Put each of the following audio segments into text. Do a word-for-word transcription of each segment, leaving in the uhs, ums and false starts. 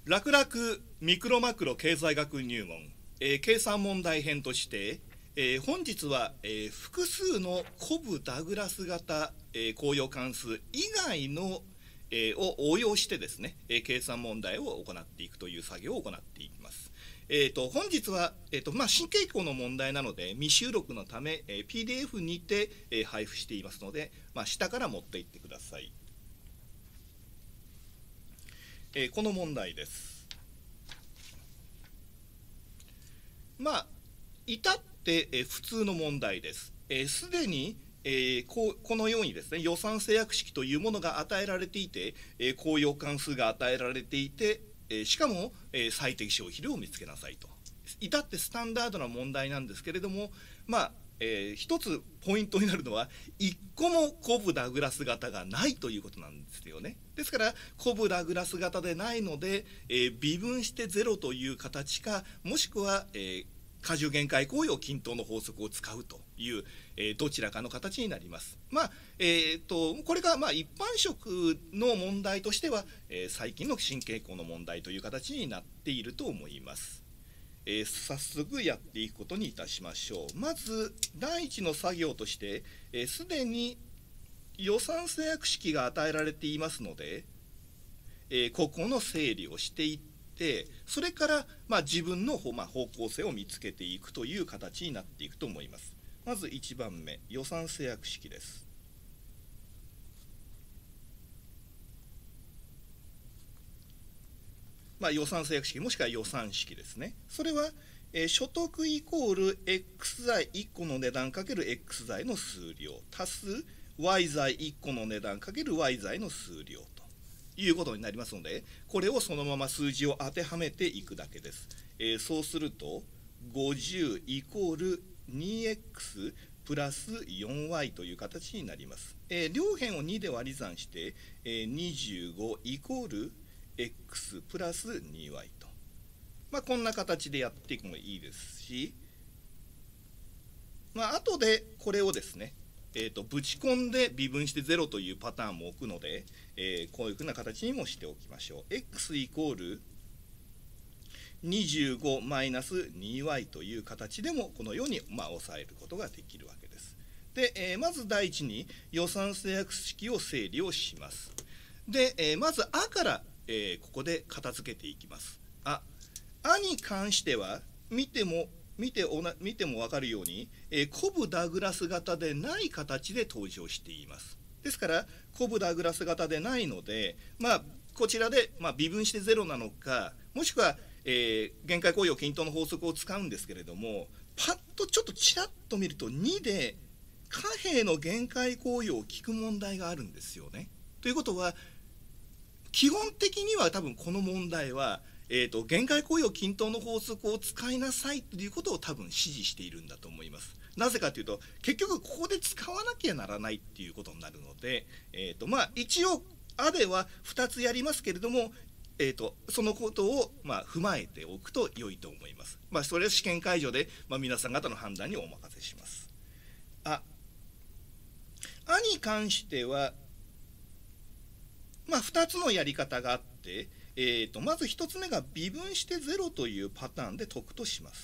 楽々ミクロマクロ経済学入門、えー、計算問題編として、えー、本日は、えー、複数のコブ・ダグラス型、えー、公用関数以外の、えー、を応用してですね、えー、計算問題を行っていくという作業を行っていきます。えー、と本日は、えーとまあ、新傾向の問題なので未収録のため、えー、ピーディーエフ にて、えー、配布していますので、まあ、下から持っていってください。えー、この問題です。まあ至って、えー、普通の問題です。すで、えー、に、えー、こ, このようにですね、予算制約式というものが与えられていて、えー、公用関数が与えられていて、えー、しかも、えー、最適消費量を見つけなさいと。至ってスタンダードな問題なんですけれども、まあえー、一つポイントになるのはいっこもコブ・ダグラス型がないということなんですよね。ですからコブ・ダグラス型でないので、えー、微分してゼロという形か、もしくは、えー、荷重限界項用均等の法則を使うという、えー、どちらかの形になります。まあえー、とこれがまあ一般職の問題としては、えー、最近の新傾向の問題という形になっていると思います。えー、早速やっていくことにいたしましょう。まず第一の作業としてすで、えー、に予算制約式が与えられていますので、えー、ここの整理をしていって、それから、まあ、自分の、まあ、方向性を見つけていくという形になっていくと思います。まずいちばんめ、予算制約式です。まあ、予算制約式もしくは予算式ですね。それは、えー、所得イコール X 財いっこの値段かける X 財の数量足す Y 財いっこの値段かける Y 財の数量ということになりますので、これをそのまま数字を当てはめていくだけです。えー、そうするとごじゅうイコール にエックス プラス よんワイ という形になります。えー、両辺をにで割り算して、えー、にじゅうごイコールx プラス にワイ と、まあ、こんな形でやっていくのもいいですし、まあ後でこれをですね、えー、とぶち込んで微分してゼロというパターンも置くので、えー、こういうふうな形にもしておきましょう。x イコールにじゅうごマイナス にワイ という形でもこのようにまあ抑えることができるわけです。で、えー、まず第一に予算制約式を整理をします。で、えー、まず「あ」からえー、ここで片付けていきます。あ、あに関しては見ても見ておな見ても分かるように、えー、コブ・ダグラス型でない形で登場しています。ですからコブ・ダグラス型でないので、まあ、こちらで、まあ、微分してゼロなのか、もしくは、えー、限界項用均等の法則を使うんですけれども、パッとちょっとちらっと見るとにで貨幣の限界項用を聞く問題があるんですよね。ということは基本的には多分この問題は、えーと、限界項用均等の法則を使いなさいということを多分指示しているんだと思います。なぜかというと結局ここで使わなきゃならないっていうことになるので、えーとまあ、一応「あ」ではふたつやりますけれども、えーとそのことをまあ踏まえておくと良いと思います。まあ、それは試験会場で、まあ、皆さん方の判断にお任せします。あ、あに関してはまあ、ふたつのやり方があって、えー、とまずひとつめが微分してゼロというパターンで解くとします。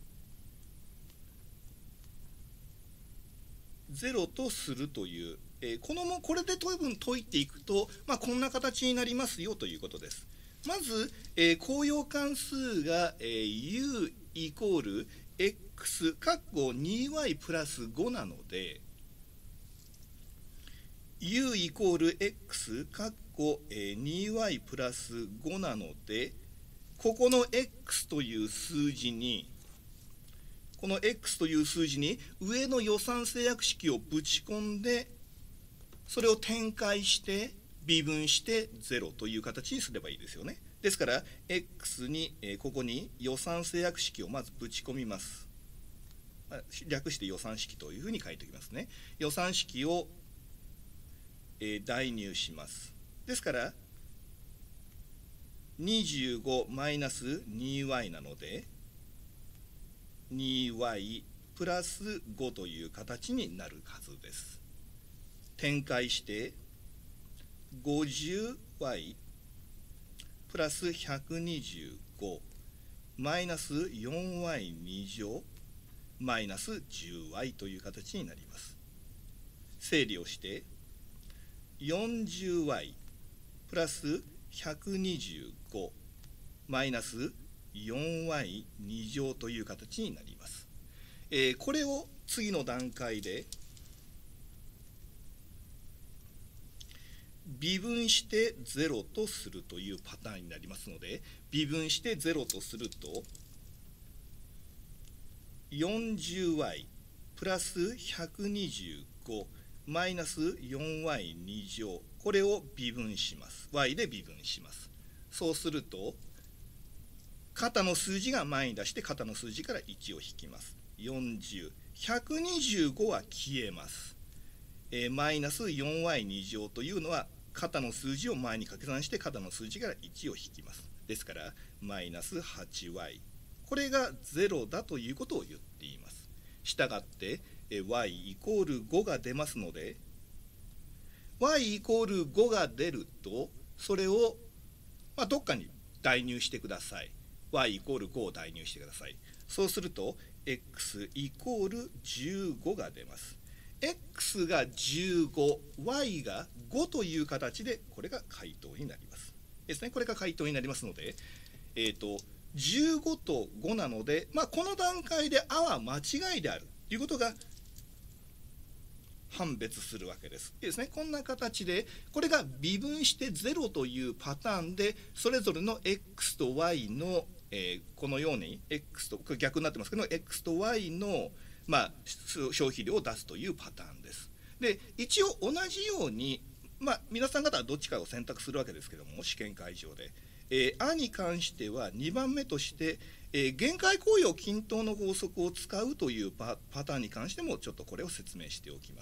ゼロとするという、えー、このもこれで多分解いていくと、まあ、こんな形になりますよということです。まず、えー、公用関数が、えー、u イコール x かっこ にワイ プラスごなので、u イコール x かっこ にワイ プラスごなので、ここの x という数字にこの x という数字に上の予算制約式をぶち込んで、それを展開して微分してゼロという形にすればいいですよね。ですから x にここに予算制約式をまずぶち込みます。略して予算式というふうに書いておきますね。予算式を代入します。ですからにじゅうごマイナス にワイ なので にワイ プラスごという形になるはずです。展開して ごじゅうワイプラスひゃくにじゅうごマイナス よんワイに 乗マイナス じゅうワイ という形になります。整理をしてよんじゅうワイ プラスひゃくにじゅうごマイナス よんワイに 乗という形になります。えー、これを次の段階で微分してゼロとするというパターンになりますので、微分してゼロとすると よんじゅうワイ プラスひゃくにじゅうごマイナス よんワイに 乗、これを微分します。y で微分します。そうすると肩の数字が前に出して肩の数字からいちを引きます。よんじゅう、ひゃくにじゅうごは消えます。えー、マイナス よんワイに 乗というのは肩の数字を前に掛け算して肩の数字からいちを引きます。ですからマイナス はちワイ、 これがゼロだということを言っています。したがって、えー、y イコールごが出ますので y イコールごが出るとそれを、まあ、どっかに代入してください。y イコールごを代入してください。そうすると x イコールじゅうごが出ます。x がじゅうご、y がごという形でこれが回答になりますですね。これが回答になりますので、えーと、じゅうごとごなので、まあ、この段階であは間違いであるということが判別するわけです。いいですね。こんな形でこれが微分してゼロというパターンでそれぞれの x と y の、えー、このように x とこれ逆になってますけど x と y のまあ、消費量を出すというパターンです。で、一応同じように、まあ、皆さん方はどっちかを選択するわけですけども、試験会場で。えー、あに関してはにばんめとして、えー、限界効用均等の法則を使うというパ、パターンに関してもちょっとこれを説明しておきます。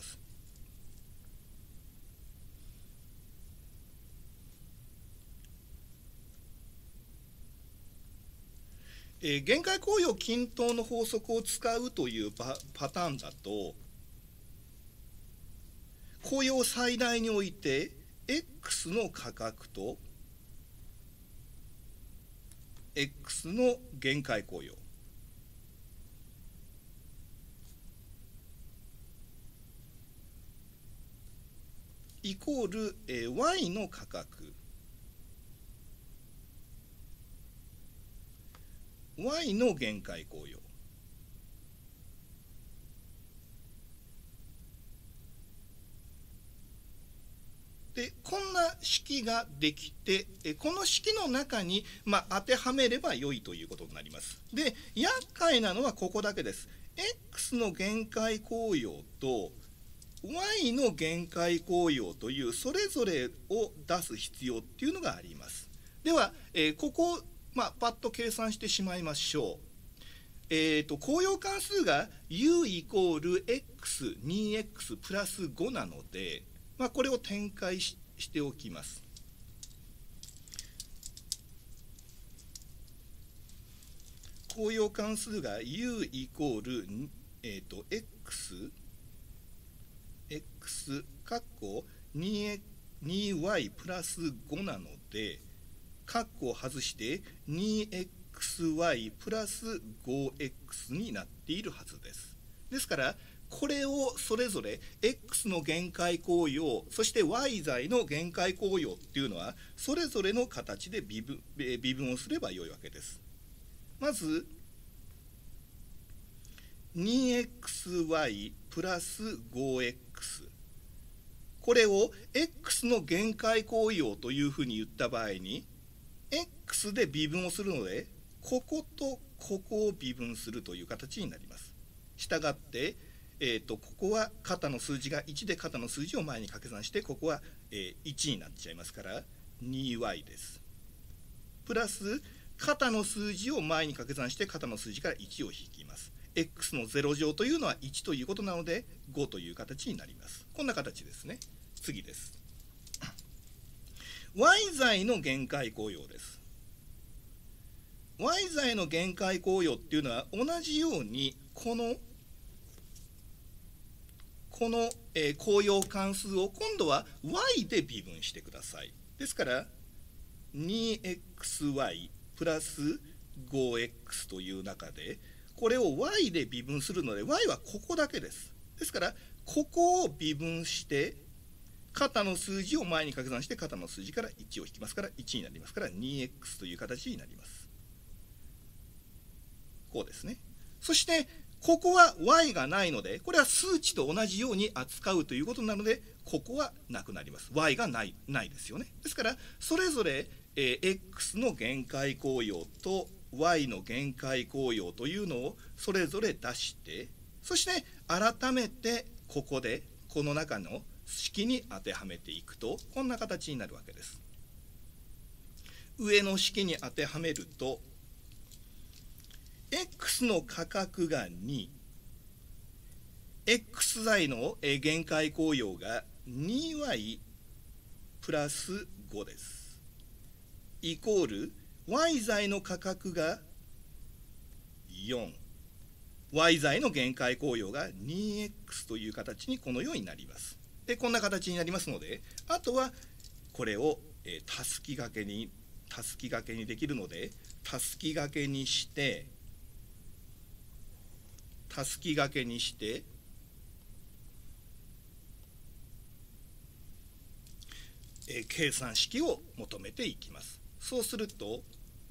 えー、限界効用均等の法則を使うという パ, パターンだと効用を最大に置いて x の価格と x の限界効用イコール、えー、y の価格y の限界効用でこんな式ができてこの式の中に、まあ、当てはめれば良いということになります。で厄介なのはここだけです。 x の限界効用と y の限界効用というそれぞれを出す必要っていうのがあります。では、えー、ここをまあ、パッと計算してしまいましょう。えーと、効用関数が u イコール エックスにエックス プラスごなので、まあ、これを展開 し, しておきます。効用関数が u イコール、えーと、x x かっこ にワイ プラスごなので括弧を外して にエックスワイ プラス ごエックス になっているはずです。ですからこれをそれぞれ x の限界効用そして y 剤の限界効用っていうのはそれぞれの形で微分、微分をすればよいわけです。まず にエックスワイ プラス ごエックス これを x の限界効用というふうに言った場合にx で微分をするのでこことここを微分するという形になります。したがって、えー、とここは肩の数字がいちで肩の数字を前に掛け算してここは、えー、いちになっちゃいますから にワイ です。プラス肩の数字を前に掛け算して肩の数字からいちを引きます。x のゼロ乗というのはいちということなのでごという形になります。こんな形ですね。次です。y 剤の限界効用です。y 剤の限界効用っていうのは同じようにこのこの、えー、効用関数を今度は y で微分してください。ですから にエックスワイ プラス ごエックス という中で、これを y で微分するので y はここだけです。ですからここを微分して肩の数字を前に掛け算して肩の数字からいちを引きますからいちになりますから にエックス という形になります。こうですね。そしてここは y がないので、これは数値と同じように扱うということなので、ここはなくなります。y がないないですよね。ですからそれぞれ、えー、x の限界項用と y の限界項用というのをそれぞれ出して、そして改めてここでこの中の式に当てはめていくとこんな形になるわけです。上の式に当てはめると x の価格がに、x 材の限界項用が にワイ プラスごです。イコール y 材の価格がよん、y 材の限界項用が にエックス という形にこのようになります。でこんな形になりますので、あとはこれを、えー、たすき掛けにたすき掛けにできるので、たすき掛けにしてたすき掛けにして、えー、計算式を求めていきます。そうすると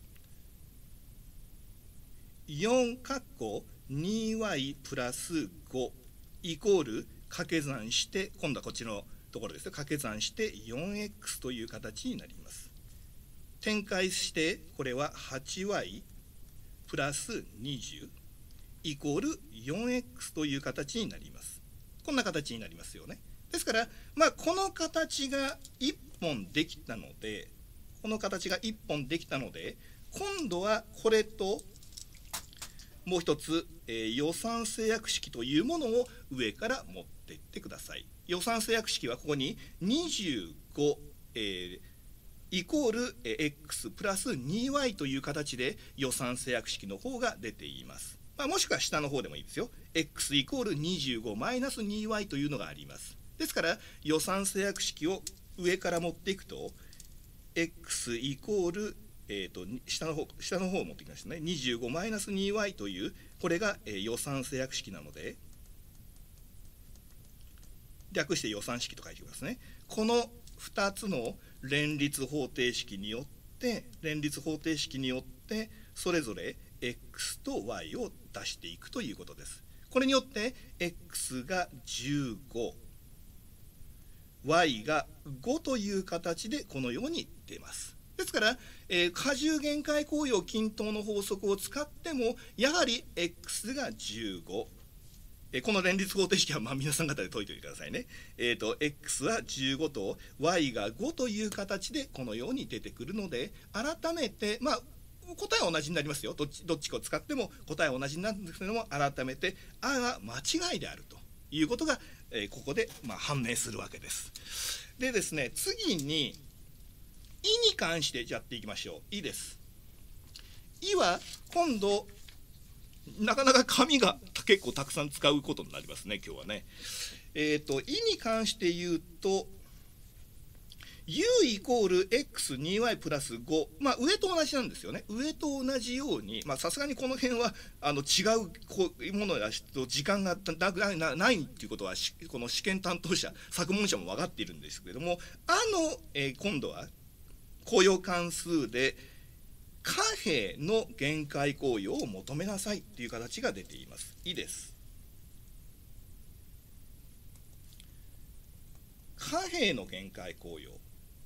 よんかっこ にワイ プラスごイコール掛け算して、今度はこっちのところですよ、掛け算して よんエックス という形になります。展開してこれは はちワイ プラスにじゅうイコール よんエックス という形になります。こんな形になりますよね。ですから、まあ、この形がいっぽんできたので、この形がいっぽんできたので、今度はこれともう一つ、えー、予算制約式というものを上から持っていってください。予算制約式はここににじゅうご、えー、イコール x プラス にワイ という形で予算制約式の方が出ています。まあ、もしくは下の方でもいいですよ。x イコールにじゅうごマイナス にワイ というのがあります。ですから予算制約式を上から持っていくと x イコール、えー、と下の方下の方を持ってきましたね。にじゅうごマイナス にワイ というこれが、えー、予算制約式なので、略して予算式と書いてくださいね。このふたつの連立方程式によって連立方程式によってそれぞれ x と y を出していくということです。これによって x がじゅうご、y がごという形でこのように出ます。ですから、えー、荷重限界項用均等の法則を使ってもやはり x がじゅうご、えー、この連立方程式はまあ皆さん方で解いておいてくださいね。えーと、x はじゅうごと y がごという形でこのように出てくるので、改めてまあ答えは同じになりますよ。どっちどっちかを使っても答えは同じになるんですけれども、改めて「あ」が間違いであるということが、えー、ここでまあ判明するわけです。でですね、次に「い」に関してやっていきましょう。「い」です。「い」は今度なかなか紙が結構たくさん使うことになりますね、今日はね。えっと「い」に関して言うとu イコール エックスにワイ プラスご、まあ、上と同じなんですよね。上と同じように、さすがにこの辺はあの違うものやと時間がななないということは、この試験担当者、作問者も分かっているんですけれども、あの、えー、今度は項用関数で貨幣の限界項用を求めなさいという形が出ています。いいです。貨幣の限界項用。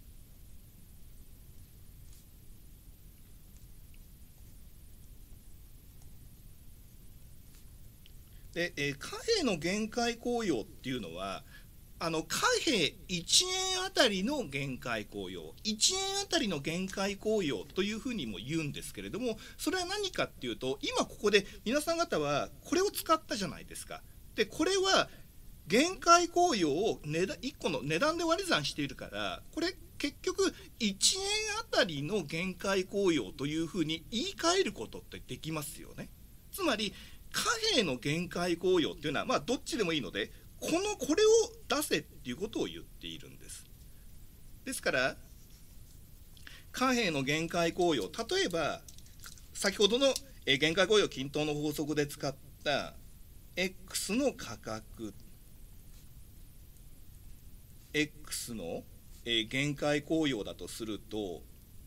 で、えー、貨幣の限界項用っていうのは、あの貨幣いちえんあたりの限界項用、いちえんあたりの限界項用というふうにも言うんですけれども、それは何かっていうと、今ここで皆さん方はこれを使ったじゃないですか。で、これは限界項用を値段いっこの値段で割り算しているから、これ結局いちえんあたりの限界項用というふうに言い換えることってできますよね。つまり貨幣の限界項用っていうのは、まあどっちでもいいので、このこれを出せっていうことを言っているんです。ですから貨幣の限界効用、例えば先ほどの限界効用均等の法則で使った X の価格、X の限界効用だとすると、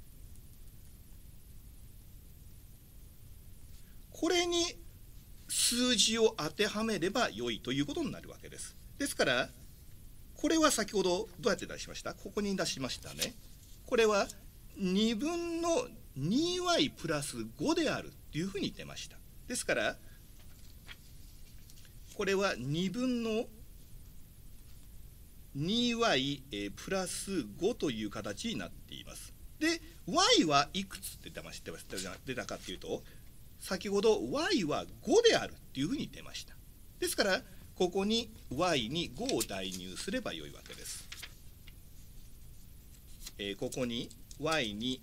これに数字を当てはめれば良いということになるわけです。ですからこれは先ほどどうやって出しました？ここに出しましたね。これはにぶんの にワイ プラスごであるというふうに出ました。ですからこれはにぶんの にワイ プラスごという形になっています。で y はいくつって出ました出たかというと、先ほど y はごであるというふうに出ました。ですからここに y にごを代入すればよいわけです。えー、ここに y に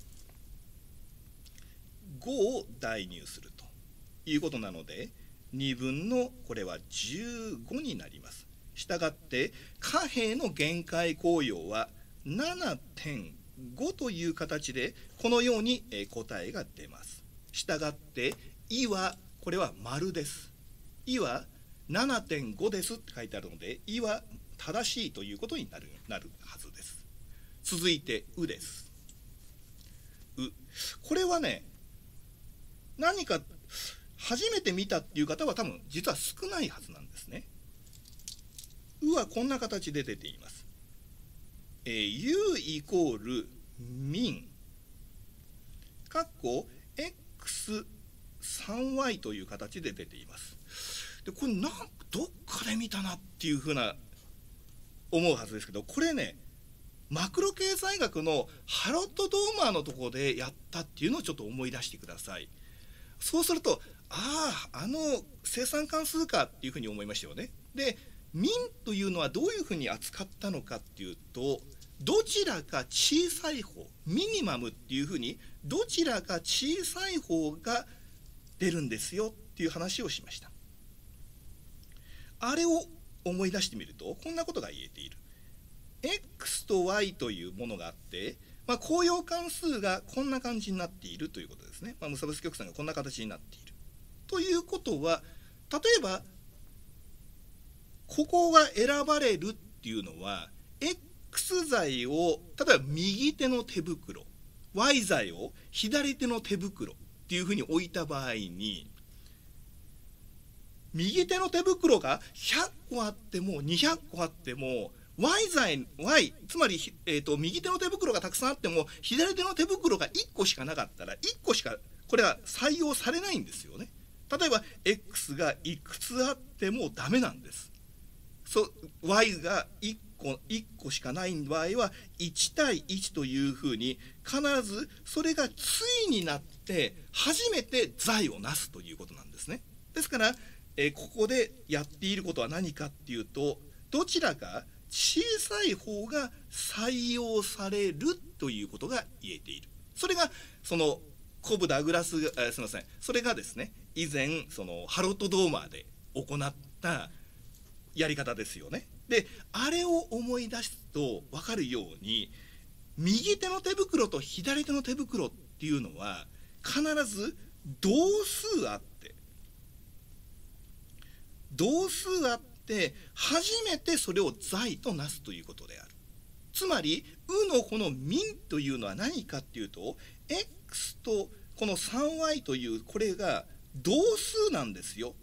ごを代入するということなので、にぶんのこれはじゅうごになります。したがって貨幣の限界効用は ななてんご という形でこのように答えが出ます。したがっていはこれは丸です。いは ななてんご ですって書いてあるので、いは正しいということになる、なるはずです。続いてうです。う、これはね、何か初めて見たっていう方は多分実は少ないはずなんですね。うはこんな形で出ています。えー、u イコールミンかっこ エックスさんワイ という形で出ています。でこれなんどっかで見たなっていうふうな思うはずですけど、これねマクロ経済学のハロット・ドーマーのところでやったっていうのをちょっと思い出してください。そうすると、あああの生産関数かっていうふうに思いましたよね。でミンというのはどういうふうに扱ったのかっていうと、どちらか小さい方、ミニマムっていうふうにどちらか小さい方が出るんですよっていう話をしました。あれを思い出してみるとこんなことが言えている。 X と Y というものがあって、まあ、公用関数がこんな感じになっているということですね。まあ、無差別曲線がこんな形になっているということは、例えばここが選ばれるっていうのは X 剤を例えば右手の手袋、 Y 剤を左手の手袋っていうふうに置いた場合に、右手の手袋がひゃっこあってもにひゃっこあっても Y 剤 Y つまり、えーと、右手の手袋がたくさんあっても左手の手袋がいっこしかなかったらいっこしかこれは採用されないんですよね。例えば X がいくつあってもダメなんです。そ Y がいっこ、いっこしかない場合はいちたいいちというふうに必ずそれが対になって初めて剤をなすということなんですね。ですからえここでやっていることは何かっていうと、どちらか小さい方が採用されるということが言えている。それがそのコブ・ダグラスが、すみません、それがですね以前そのハロット・ドーマーで行ったやり方ですよね。であれを思い出すと分かるように、右手の手袋と左手の手袋っていうのは必ず同数あって同数あって初めてそれを剤となすということである。つまりうのこのミンというのは何かっていうと X とこの さんワイ というこれが同数なんですよ。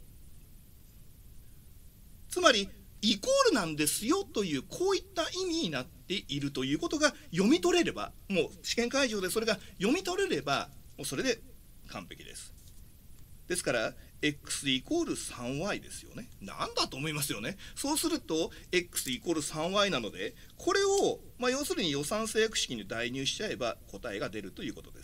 つまりイコールなんですよというこういった意味になっているということが読み取れれば、もう試験会場でそれが読み取れればもうそれで完璧です。ですから X イコール さんワイ ですよね。なんだと思いますよね。そうすると X イコール さんワイ なので、これを、まあ、要するに予算制約式に代入しちゃえば答えが出るということです。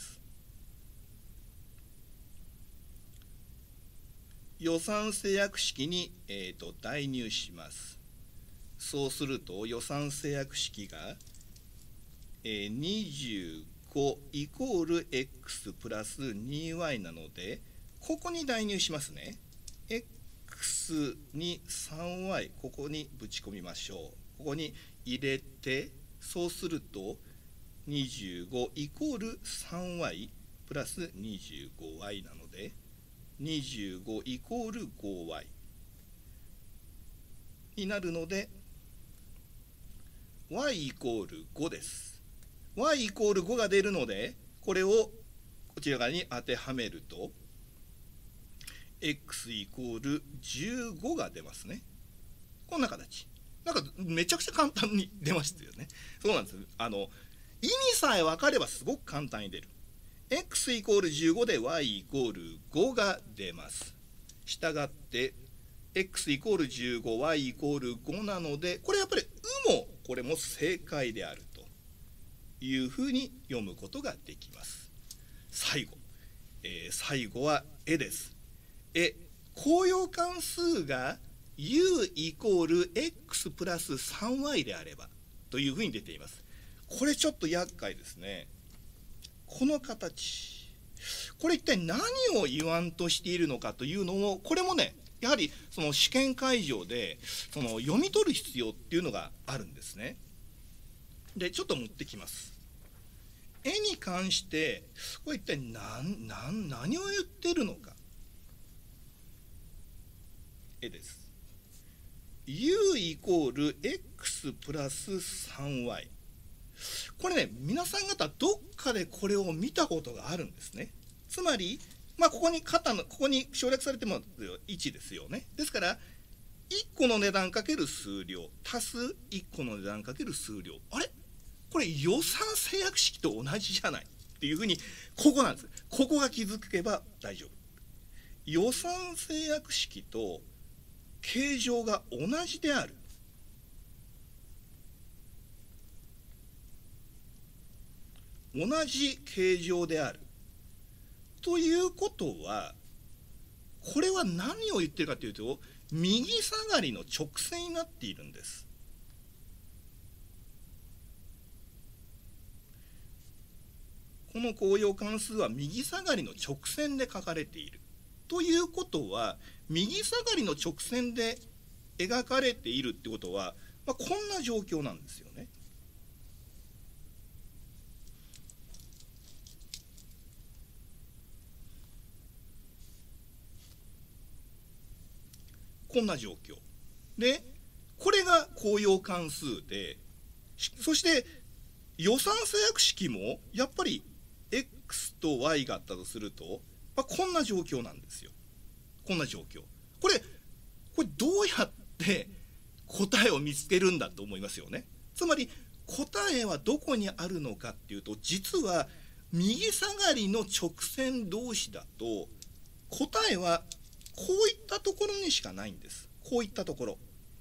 予算制約式に、えー、と代入します。そうすると予算制約式が、えー、にじゅうごイコール X プラス にワイ なので、ここに代入しますね。X に さんワイ ここにぶち込みましょう。ここに入れて、そうするとにじゅうごイコール さんワイ プラス にじゅうごワイ なのでにじゅうごイコール ごワイ になるので y イコールごです。y イコールごが出るのでこれをこちら側に当てはめると x イコールじゅうごが出ますね。こんな形。なんかめちゃくちゃ簡単に出ましたよね。そうなんです。あの意味さえ分かればすごく簡単に出る。x イコールじゅうごで y イコールごが出ます。したがって x イコールじゅうご、y イコールごなので、これやっぱりうもこれも正解であるというふうに読むことができます。最後、えー、最後は絵です。え、公用関数が u イコール x プラス さんワイ であればというふうに出ています。これちょっと厄介ですね。この形、これ一体何を言わんとしているのかというのも、これもね、やはりその試験会場でその読み取る必要っていうのがあるんですね。で、ちょっと持ってきます。絵に関してこれ一体何、何、何を言ってるのか。絵です。u イコール x プラス さんワイ。これね、皆さん方どっかでこれを見たことがあるんですね。つまり、まあ、ここに肩のここに省略されてもいちですよね。ですからいっこの値段かける数量足すいっこの値段かける数量、あれこれ予算制約式と同じじゃないっていうふうに、ここなんです。ここが気づけば大丈夫。予算制約式と形状が同じである。同じ形状であるということは、これは何を言ってるかというと、右下がりの直線になっているんです。この公用関数は右下がりの直線で書かれているということは、右下がりの直線で描かれているってことは、まあ、こんな状況なんですよね。こんな状況で、これが公用関数で、そして予算制約式もやっぱり x と y があったとすると、まあ、こんな状況なんですよ。こんな状況。これこれどうやって答えを見つけるんだと思いますよね。つまり答えはどこにあるのかっていうと、実は右下がりの直線同士だと答えはこういったところにしかないんです。こういったところ。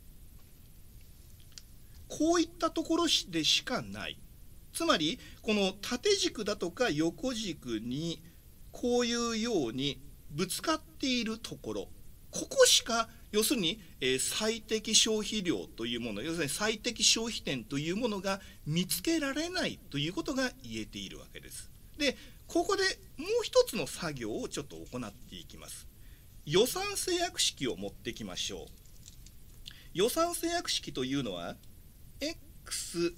こういったところでしかない。つまりこの縦軸だとか横軸にこういうようにぶつかっているところ、ここしか要するに、えー、最適消費量というもの、要するに最適消費点というものが見つけられないということが言えているわけです。で、ここでもう一つの作業をちょっと行っていきます。予算制約式を持ってきましょう。予算制約式というのは x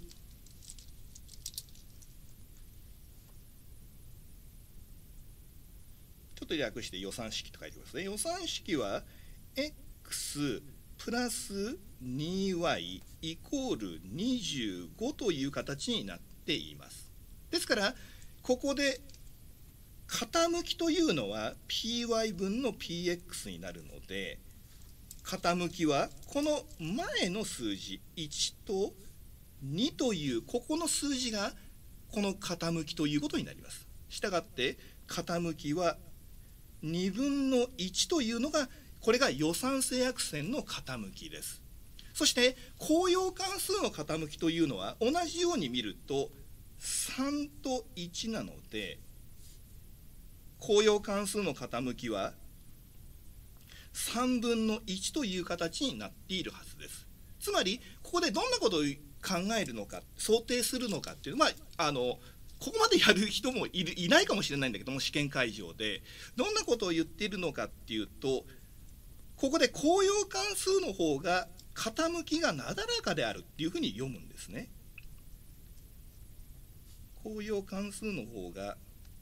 ちょっと略して予算式と書いてますね。予算式は x プラス にワイ イコールにじゅうごという形になっています。ですからここで傾きというのは ピーワイ 分の ピーエックス になるので、傾きはこの前の数字いちとにというここの数字がこの傾きということになります。したがって傾きはにぶんのいちというのが、これが予算制約線の傾きです。そして公用関数の傾きというのは同じように見るとさんといちなので、公用関数の傾きはさんぶんのいちという形になっているはずです。つまりここでどんなことを考えるのか、想定するのかっていう、まああのここまでやる人も い, るいないかもしれないんだけども、試験会場でどんなことを言っているのかっていうと、ここで公用関数の方が傾きがなだらかであるっていうふうに読むんですね。 公用関数の方が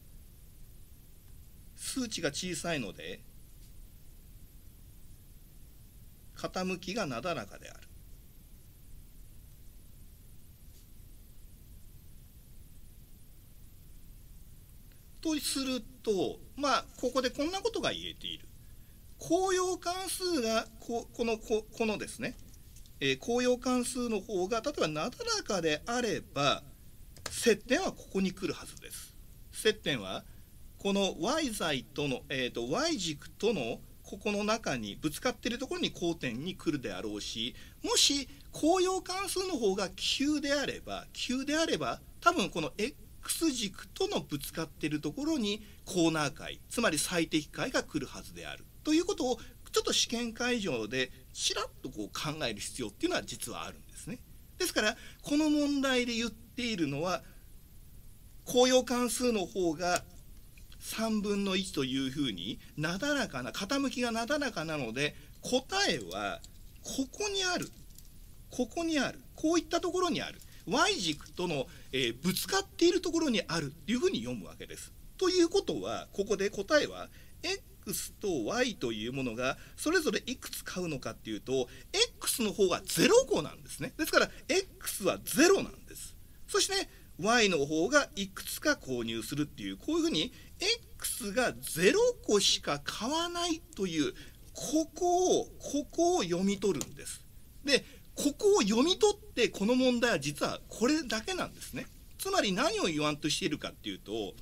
数値が小さいので傾きがなだらかである。とすると、まあここでこんなことが言えている。公用関数がここのここのですね、えー、公用関数の方が例えばなだらかであれば接点はここに来るはずです。接点はこの y 座との、えー、と y 軸とのここの中にぶつかっているところに交点に来るであろうし、もし公用関数の方が急であれば急であれば多分この x 軸とのぶつかっているところにコーナー解、つまり最適解が来るはずであるということをちょっと試験会場でちらっとこう考える必要っていうのは実はあるんですね。ですからこの問題で言っているのは公用関数の方がさんぶんのいちというふうになだらかな傾きがなだらかなので答えはここにあるここにあるこういったところにある y 軸との、えー、ぶつかっているところにあるというふうに読むわけです。ということはここで答えは x と y というものがそれぞれいくつ買うのかっていうと x の方がゼロ個なんですね。ですから x はゼロなんです。そして、ね、y の方がいくつか購入するっていうこういうふうに x がゼロ個しか買わないというここをここを読み取るんです。でここを読み取ってこの問題は実はこれだけなんですね。つまり何を言わんとしているかっていうと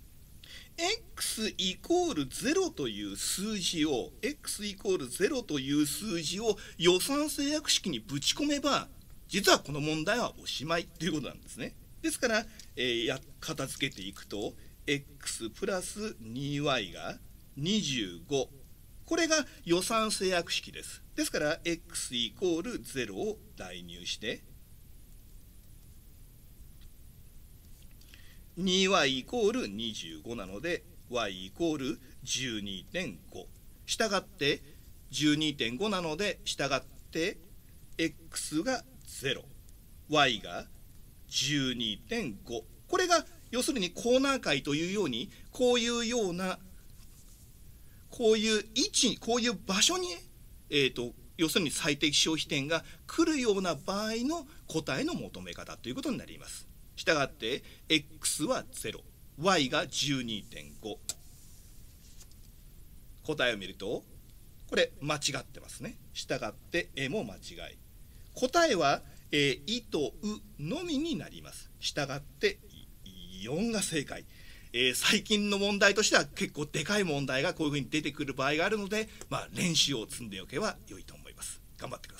x イコールゼロという数字を x イコールゼロという数字を予算制約式にぶち込めば実はこの問題はおしまいということなんですね。ですから、えー、や片付けていくと x プラス にワイ がにじゅうご、これが予算制約式です。ですから x イコールゼロを代入してにワイ イコールにじゅうごなので y イコール じゅうにてんご。したがって じゅうにてんご なのでしたがって x がゼロ、y が じゅうにてんご。これが要するにコーナー解というようにこういうようなこういう位置こういう場所に、えーと、要するに最適消費点が来るような場合の答えの求め方ということになります。したがって x はゼロ、y が じゅうにてんご。 答えを見るとこれ間違ってますね。したがってえも間違い。答えは、えー、いとうのみになります。したがってよんが正解。えー、最近の問題としては結構でかい問題がこういうふうに出てくる場合があるので、まあ、練習を積んでおけば良いと思います。頑張ってください。